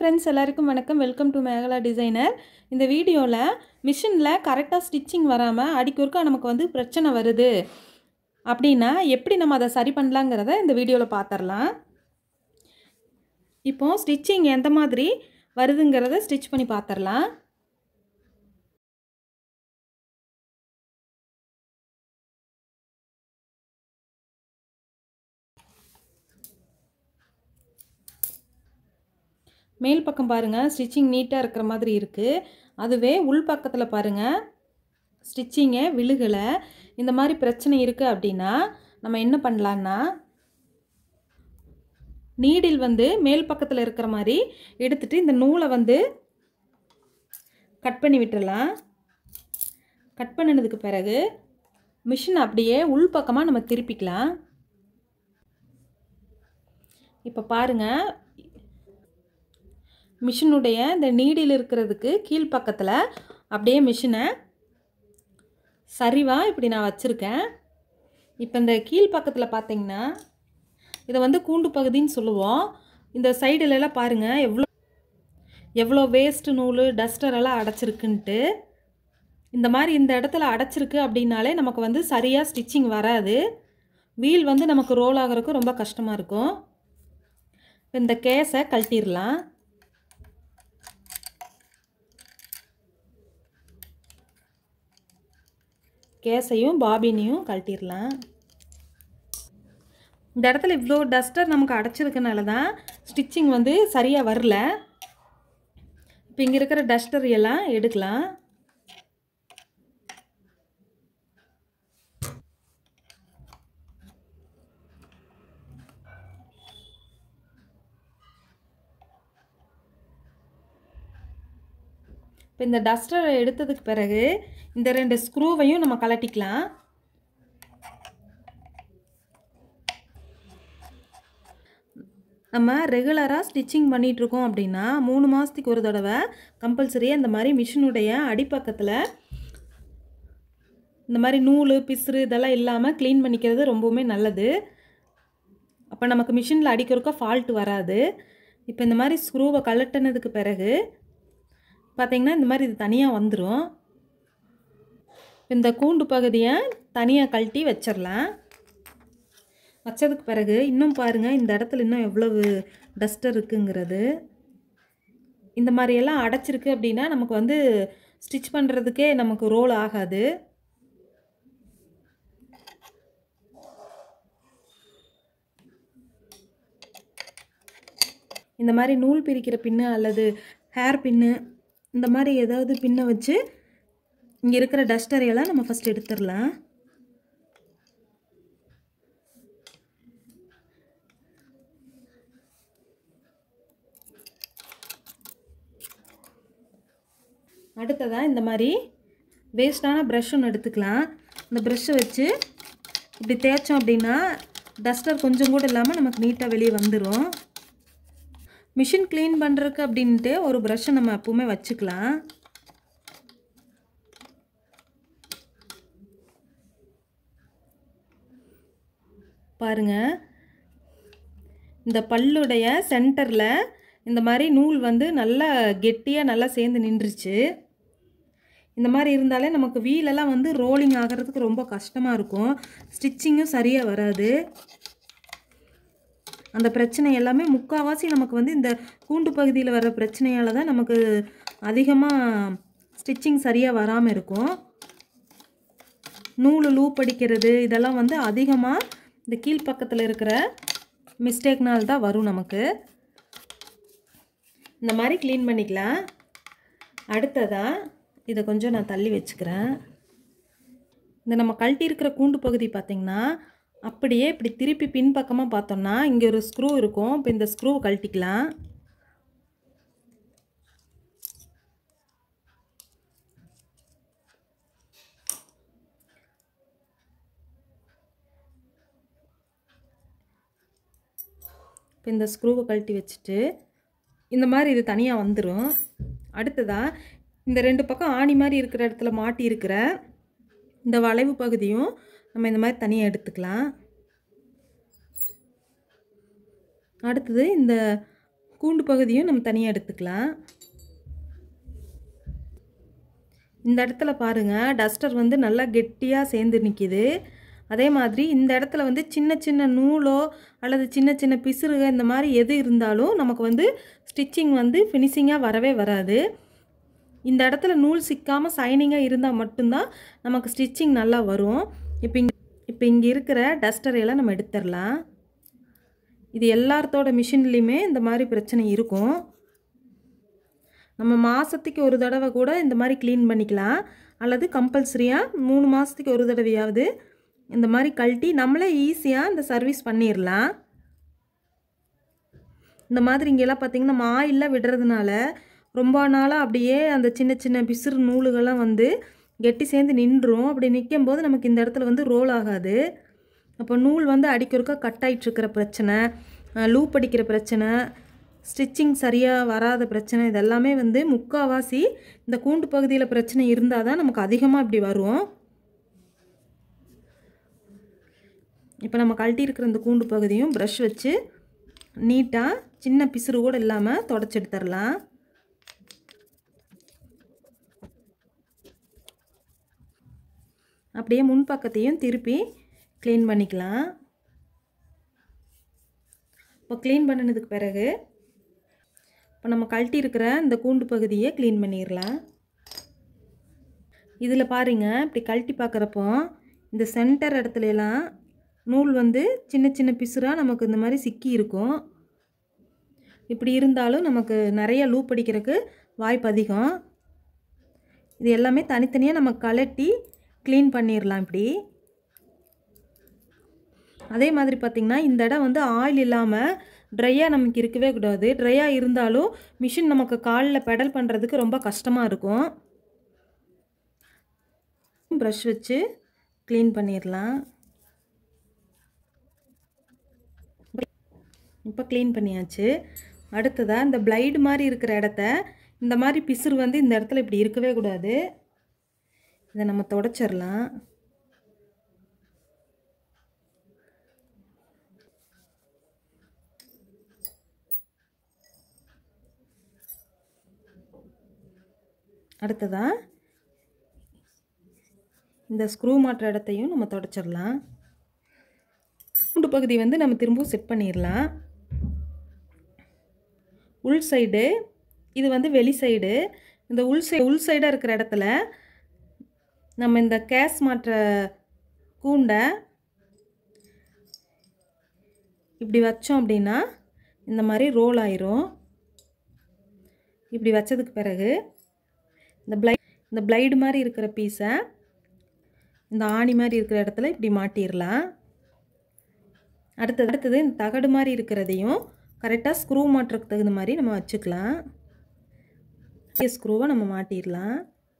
Friends எல்லாருக்கும் வணக்கம். Welcome to Megala designer. இந்த வீடியோவில் மிஷினில் கரெக்டாக ஸ்டிச்சிங் வராமல் அடிக்கொருக்கா நமக்கு வந்து பிரச்சனை வருது அப்படின்னா எப்படி நம்ம அதை சரி பண்ணலாங்கிறத இந்த வீடியோவில் பார்த்துடலாம். இப்போது ஸ்டிச்சிங் எந்த மாதிரி வருதுங்கிறத ஸ்டிச் பண்ணி பார்த்துடலாம். மேல் பக்கம் பாருங்கள், ஸ்டிச்சிங் நீட்டாக இருக்கிற மாதிரி இருக்குது. அதுவே உள் பக்கத்தில் பாருங்கள், ஸ்டிச்சிங்கே விழுகலை. இந்த மாதிரி பிரச்சனை இருக்குது அப்படின்னா நம்ம என்ன பண்ணலான்னா, நீடில் வந்து மேல் பக்கத்தில் இருக்கிற மாதிரி எடுத்துகிட்டு இந்த நூலை வந்து கட் பண்ணி விட்டுடலாம். கட் பண்ணினதுக்கு பிறகு மிஷின் அப்படியே உள் பக்கமாக நம்ம திருப்பிக்கலாம். இப்போ பாருங்கள், மிஷினுடைய இந்த நீடில் இருக்கிறதுக்கு கீழ்ப்பக்கத்தில் அப்படியே மிஷினை சரிவாக இப்படி நான் வச்சுருக்கேன். இப்போ இந்த கீழ்ப்பக்கத்தில் பார்த்தீங்கன்னா இதை வந்து கூண்டு பகுதின்னு சொல்லுவோம். இந்த சைடுலலாம் பாருங்கள் எவ்வளோ வேஸ்ட்டு நூல் டஸ்டரெல்லாம் அடைச்சிருக்குன்ட்டு. இந்த மாதிரி இந்த இடத்துல அடைச்சிருக்கு அப்படின்னாலே நமக்கு வந்து சரியாக ஸ்டிச்சிங் வராது. வீல் வந்து நமக்கு ரோல் ஆகிறதுக்கு ரொம்ப கஷ்டமாக இருக்கும். இந்த கேஸை கழட்டிடலாம். கேஸையும் பாபினையும் கழட்டிடலாம். இந்த இடத்துல இவ்வளோ டஸ்டர் நமக்கு அடைச்சிருக்கனால தான் ஸ்டிச்சிங் வந்து சரியாக வரல. இப்போ இங்கே இருக்கிற டஸ்டர் எல்லாம் எடுக்கலாம். இப்போ இந்த டஸ்டரை எடுத்ததுக்கு பிறகு இந்த 2 ஸ்க்ரூவையும் நம்ம கழட்டிக்கலாம். நம்ம ரெகுலராக ஸ்டிச்சிங் பண்ணிகிட்ருக்கோம் அப்படின்னா 3 மாதத்துக்கு ஒரு தடவை கம்பல்சரியாக இந்த மாதிரி மிஷினுடைய அடிப்பக்கத்தில் இந்த மாதிரி நூல் பிசுறு இதெல்லாம் இல்லாமல் க்ளீன் பண்ணிக்கிறது ரொம்பவுமே நல்லது. அப்போ நமக்கு மிஷினில் அடிக்கிறதுக்கோ ஃபால்ட் வராது. இப்போ இந்த மாதிரி ஸ்க்ரூவை கழட்டினதுக்கு பிறகு பார்த்திங்கன்னா இந்த மாதிரி இது தனியாக வந்துடும். இந்த கூண்டு பகுதியை தனியாக கழட்டி வச்சிடலாம். வச்சதுக்கு பிறகு இன்னும் பாருங்கள், இந்த இடத்துல இன்னும் எவ்வளவு டஸ்டர் இருக்குங்கிறது. இந்த மாதிரியெல்லாம் அடைச்சிருக்கு அப்படின்னா நமக்கு வந்து ஸ்டிச் பண்ணுறதுக்கே நமக்கு ரோல் ஆகாது. இந்த மாதிரி நூல் பிரிக்கிற பின்னு அல்லது ஹேர் பின்னு இந்த மாதிரி ஏதாவது பின்னை வச்சு இங்கே இருக்கிற டஸ்டரையெல்லாம் நம்ம ஃபஸ்ட் எடுத்துடலாம். அடுத்ததாக இந்த மாதிரி வேஸ்டான ப்ரஷ் ஒன்று எடுத்துக்கலாம். இந்த ப்ரஷ்ஷை வச்சு இப்படி தேய்ச்சோம் அப்படின்னா டஸ்டர் கொஞ்சம் கூட இல்லாமல் நமக்கு நீட்டாக வெளியே வந்துடும். மிஷின் க்ளீன் பண்ணுறதுக்கு அப்படின்ட்டு ஒரு ப்ரஷ்ஷை நம்ம எப்பவுமே வச்சுக்கலாம். பாருங்கள், இந்த பல்லுடைய சென்டரில் இந்த மாதிரி நூல் வந்து நல்லா கெட்டியாக நல்லா சேர்ந்து நின்றுச்சு. இந்த மாதிரி இருந்தாலே நமக்கு வீலெல்லாம் வந்து ரோலிங் ஆகிறதுக்கு ரொம்ப கஷ்டமாக இருக்கும். ஸ்டிச்சிங்கும் சரியாக வராது. அந்த பிரச்சனை எல்லாமே முக்கால்வாசி நமக்கு வந்து இந்த கூண்டு பகுதியில் வர பிரச்சனையால் தான் நமக்கு அதிகமாக ஸ்டிச்சிங் சரியாக வராமல் இருக்கும். நூல் லூப் அடிக்கிறது இதெல்லாம் வந்து அதிகமாக இந்த கீழ்ப்பக்கத்தில் இருக்கிற மிஸ்டேக்னால் தான் வரும் நமக்கு. இந்த மாதிரி க்ளீன் பண்ணிக்கலாம். அடுத்ததாக இதை கொஞ்சம் நான் தள்ளி வச்சுக்கிறேன். இந்த நம்ம கழட்டி இருக்கிற கூண்டு பகுதி பார்த்திங்கன்னா அப்படியே இப்படி திருப்பி பின்பக்கமாக பார்த்தோம்னா இங்கே ஒரு ஸ்க்ரூ இருக்கும். இப்போ இந்த ஸ்க்ரூவை கழட்டிக்கலாம். இப்போ இந்த ஸ்க்ரூவை கழட்டி வச்சுட்டு இந்த மாதிரி இது தனியாக வந்துடும். அடுத்ததாக இந்த 2 பக்கம் ஆணி மாதிரி இருக்கிற இடத்துல மாட்டி இருக்கிற இந்த வளைவு பகுதியும் நம்ம இந்த மாதிரி தனியாக எடுத்துக்கலாம். அடுத்தது இந்த கூண்டு பகுதியும் நம்ம தனியாக எடுத்துக்கலாம். இந்த இடத்துல பாருங்கள், டஸ்டர் வந்து நல்லா கெட்டியாக சேர்ந்து நிற்கிது. அதே மாதிரி இந்த இடத்துல வந்து சின்ன சின்ன நூலோ அல்லது சின்ன சின்ன பிசுறுக இந்த மாதிரி எது இருந்தாலும் நமக்கு வந்து ஸ்டிச்சிங் வந்து ஃபினிஷிங்காக வரவே வராது. இந்த இடத்துல நூல் சிக்காமல் சைனிங்காக இருந்தால் மட்டும்தான் நமக்கு ஸ்டிச்சிங் நல்லா வரும். இப்போ இங்கே இருக்கிற டஸ்டரையெல்லாம் நம்ம எடுத்துடலாம். இது எல்லாத்தோட மிஷின்லேயுமே இந்த மாதிரி பிரச்சனை இருக்கும். நம்ம மாதத்துக்கு ஒரு தடவை கூட இந்த மாதிரி க்ளீன் பண்ணிக்கலாம். அல்லது கம்பல்சரியாக 3 மாதத்துக்கு ஒரு தடவையாவது இந்த மாதிரி கழட்டி நம்மளே ஈஸியாக இந்த சர்வீஸ் பண்ணிடலாம். இந்த மாதிரி இங்கெல்லாம் பார்த்திங்கன்னா நம்ம ஆயிலெலாம் விடுறதுனால ரொம்ப நாளாக அப்படியே அந்த சின்ன சின்ன பிசுறு நூலுகள்லாம் வந்து கெட்டி சேர்ந்து நின்றும். அப்படி நிற்கும்போது நமக்கு இந்த இடத்துல வந்து ரோல் ஆகாது. அப்போ நூல் வந்து அடிக்கிறதுக்காக கட் ஆகிட்டுருக்கிற பிரச்சனை, லூப் அடிக்கிற பிரச்சனை, ஸ்டிச்சிங் சரியாக வராத பிரச்சனை, இதெல்லாமே வந்து முக்கால்வாசி இந்த கூண்டு பகுதியில் பிரச்சனை இருந்தால் தான் நமக்கு அதிகமாக இப்படி வரும். இப்போ நம்ம கழட்டி இருக்கிற இந்த கூண்டு பகுதியும் ப்ரஷ் வச்சு நீட்டாக சின்ன பிசுறு கூட இல்லாமல் தொடச்சி எடுத்துடலாம். அப்படியே முன்பக்கத்தையும் திருப்பி க்ளீன் பண்ணிக்கலாம். இப்போ க்ளீன் பண்ணினதுக்கு பிறகு இப்போ நம்ம கழட்டி இருக்கிற இந்த கூண்டு பகுதியை க்ளீன் பண்ணிடலாம். இதில் பாருங்கள், இப்படி கழட்டி பார்க்குறப்போ இந்த சென்டர் இடத்துலலாம் நூல் வந்து சின்ன சின்ன பிசுறாக நமக்கு இந்த மாதிரி சிக்கி இருக்கும். இப்படி இருந்தாலும் நமக்கு நிறைய லூப் அடிக்கிறதுக்கு வாய்ப்பு அதிகம். இது எல்லாமே தனித்தனியாக நம்ம கழட்டி க்ளீன் பண்ணிடலாம். இப்படி அதே மாதிரி பார்த்திங்கன்னா இந்த இடம் வந்து ஆயில் இல்லாமல் ட்ரையாக நமக்கு இருக்கவே கூடாது. ட்ரையாக இருந்தாலும் மிஷின் நமக்கு காலில் பெடல் பண்ணுறதுக்கு ரொம்ப கஷ்டமாக இருக்கும். ப்ரஷ் வச்சு க்ளீன் பண்ணிடலாம். இப்போ க்ளீன் பண்ணியாச்சு. அடுத்ததாக இந்த பிளைடு மாதிரி இருக்கிற இடத்த இந்த மாதிரி பிசுறு வந்து இந்த இடத்துல இப்படி இருக்கவே கூடாது. இதை நம்ம தொடச்சிடலாம். அடுத்ததாக இந்த ஸ்க்ரூ மாட்டுற இடத்தையும் நம்ம தொடச்சிடலாம். கூண்டு பகுதி வந்து நம்ம திரும்பவும் செட் பண்ணிடலாம். உள் சைடு, இது வந்து வெளி சைடு. இந்த உள் சைடாக இருக்கிற இடத்துல நம்ம இந்த கேஸ் மாட்டுற கூண்டை இப்படி வச்சோம் அப்படின்னா இந்த மாதிரி ரோல் ஆயிரும். இப்படி வச்சதுக்கு பிறகு இந்த பிளைடு மாதிரி இருக்கிற பீஸை இந்த ஆணி மாதிரி இருக்கிற இடத்துல இப்படி மாட்டிடலாம். அடுத்தது இந்த தகடு மாதிரி இருக்கிறதையும் கரெக்டாக ஸ்க்ரூ மாட்டுறதுக்கு தகுந்த மாதிரி நம்ம வச்சுக்கலாம். ஸ்க்ரூவை நம்ம மாட்டிடலாம்.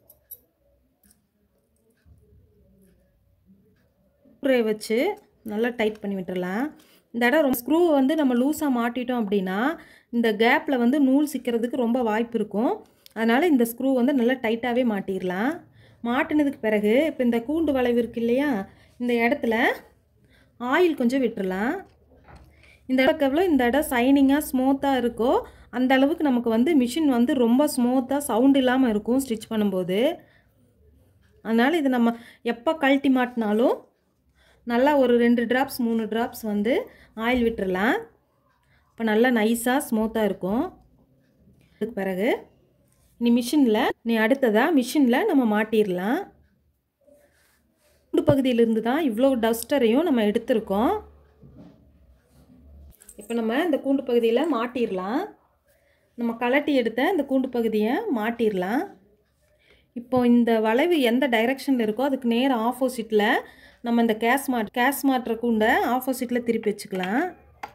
ஸ்க்ரூவை வச்சு நல்லா டைட் பண்ணி விட்டுடலாம். இந்த இடம் ஸ்க்ரூவை வந்து நம்ம லூஸாக மாட்டிட்டோம் அப்படின்னா இந்த கேப்பில் வந்து நூல் சிக்கிறதுக்கு ரொம்ப வாய்ப்பு இருக்கும். அதனால் இந்த ஸ்க்ரூ வந்து நல்லா டைட்டாகவே மாட்டிடலாம். மாட்டினதுக்கு பிறகு இப்போ இந்த கூண்டு வளைவு இருக்கு இல்லையா, இந்த இடத்துல ஆயில் கொஞ்சம் விட்டுடலாம். இந்த இடத்துக்கு எவ்வளோ இந்த இடம் சைனிங்காக ஸ்மூத்தாக இருக்கோ அந்த அளவுக்கு நமக்கு வந்து மிஷின் வந்து ரொம்ப ஸ்மூத்தாக சவுண்ட் இல்லாமல் இருக்கும் ஸ்டிச் பண்ணும்போது. அதனால் இது நம்ம எப்போ கழட்டி மாட்டினாலும் நல்லா ஒரு 2 ட்ராப்ஸ் 3 ட்ராப்ஸ் வந்து ஆயில் விட்டுடலாம். இப்போ நல்லா நைஸாக ஸ்மூத்தாக இருக்கும். அதுக்கு பிறகு அடுத்ததாக மிஷினில் நம்ம மாட்டிடலாம். கூண்டு பகுதியிலிருந்து தான் இவ்வளோ டஸ்டரையும் நம்ம எடுத்திருக்கோம். இப்போ நம்ம இந்த கூண்டு பகுதியில் மாட்டிடலாம். நம்ம கழட்டி எடுத்த இந்த கூண்டு பகுதியை மாட்டிடலாம். இப்போ இந்த வளைவு எந்த டைரெக்ஷனில் இருக்கோ அதுக்கு நேர் ஆப்போசிட்டில் நம்ம இந்த கேஸ் மாட்டுற கூண்டை ஆப்போசிட்டில் திருப்பி வச்சுக்கலாம்.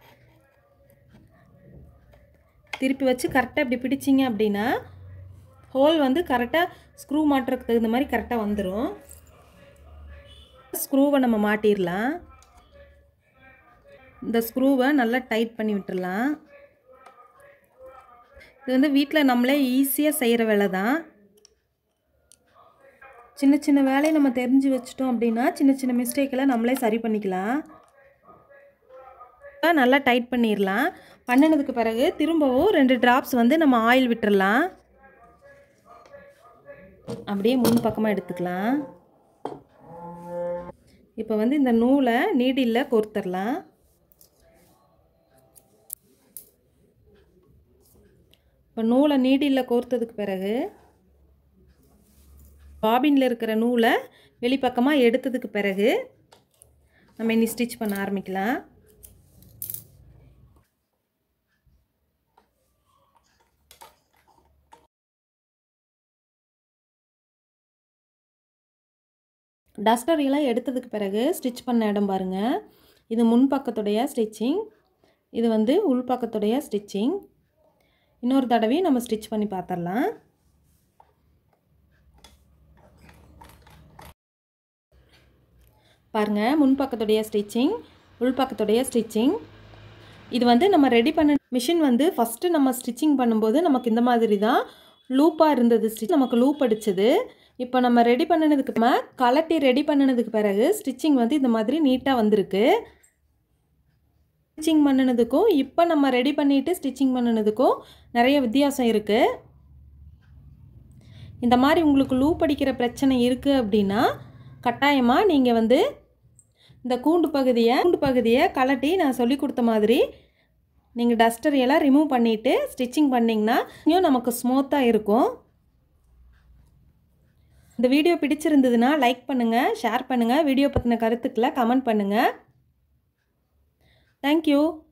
திருப்பி வச்சு கரெக்டாக இப்படி பிடிச்சிங்க அப்படின்னா ஹோல் வந்து கரெக்டாக ஸ்க்ரூ மாட்டுறதுக்கு தகுந்த மாதிரி கரெக்டாக வந்துடும். ஸ்க்ரூவை நம்ம மாட்டிடலாம். இந்த ஸ்க்ரூவை நல்லா டைட் பண்ணி விட்டுடலாம். இது வந்து வீட்டில் நம்மளே ஈஸியாக செய்கிற வேலை தான். சின்ன சின்ன வேலையை நம்ம தெரிஞ்சு வச்சிட்டோம் அப்படின்னா சின்ன சின்ன மிஸ்டேக்கெல்லாம் நம்மளே சரி பண்ணிக்கலாம். நல்லா டைட் பண்ணிடலாம். பண்ணினதுக்கு பிறகு திரும்பவும் 2 ட்ராப்ஸ் வந்து நம்ம ஆயில் விட்டுறலாம். அப்படியே முன் பக்கமாக எடுத்துக்கலாம். இப்போ வந்து இந்த நூலை நீடிலில் கோர்த்துடலாம். இப்போ நூலை நீடிலில் கோர்த்ததுக்கு பிறகு பாபினில் இருக்கிற நூலை வெளிப்பக்கமாக எடுத்ததுக்கு பிறகு நம்ம இனி ஸ்டிச் பண்ண ஆரம்பிக்கலாம். டஸ்டர் எல்லாம் எடுத்ததுக்கு பிறகு ஸ்டிச் பண்ண இடம் பாருங்கள். இது முன்பக்கத்துடைய ஸ்டிச்சிங், இது வந்து உள்பக்கத்துடைய ஸ்டிச்சிங். இன்னொரு தடவை நம்ம ஸ்டிச் பண்ணி பார்த்துடலாம். பாருங்கள், முன்பக்கத்துடைய ஸ்டிச்சிங், உள்பக்கத்துடைய ஸ்டிச்சிங். இது வந்து நம்ம ரெடி பண்ண மிஷின் வந்து ஃபஸ்ட்டு நம்ம ஸ்டிச்சிங் பண்ணும்போது நமக்கு இந்த மாதிரி தான் லூப்பாக இருந்தது. நமக்கு லூப் அடிச்சது. இப்போ நம்ம ரெடி பண்ணினதுக்கு கலட்டி ரெடி பண்ணினதுக்கு பிறகு ஸ்டிச்சிங் வந்து இந்த மாதிரி நீட்டாக வந்திருக்கு. ஸ்டிச்சிங் பண்ணினதுக்கும் இப்போ நம்ம ரெடி பண்ணிவிட்டு ஸ்டிச்சிங் பண்ணினதுக்கும் நிறைய வித்தியாசம் இருக்குது. இந்த மாதிரி உங்களுக்கு லூப் அடிக்கிற பிரச்சனை இருக்குது அப்படின்னா கட்டாயமாக நீங்கள் வந்து இந்த கூண்டு பகுதியை கலட்டி நான் சொல்லி கொடுத்த மாதிரி நீங்கள் டஸ்டர் எல்லாம் ரிமூவ் பண்ணிவிட்டு ஸ்டிச்சிங் பண்ணிங்கன்னா இன்னும் நமக்கு ஸ்மூத்தாக இருக்கும். இந்த வீடியோ பிடிச்சிருந்ததுன்னா லைக் பண்ணுங்கள், ஷேர் பண்ணுங்கள், வீடியோ பற்றின கருத்துக்களை கமெண்ட் பண்ணுங்கள். தேங்க்யூ.